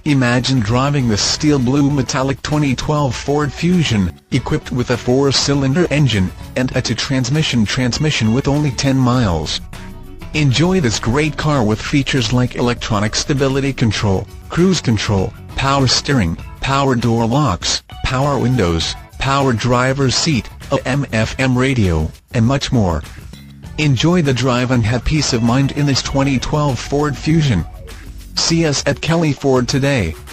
Imagine driving this steel blue metallic 2012 Ford Fusion, equipped with a 4-cylinder engine and a 2-transmission with only 10 miles. Enjoy this great car with features like electronic stability control, cruise control, power steering, power door locks, power windows, power driver's seat, AM/FM radio, and much more. Enjoy the drive and have peace of mind in this 2012 Ford Fusion. See us at Kelly Ford today.